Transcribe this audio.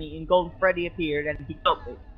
me and Gold Freddy appeared and he killed me.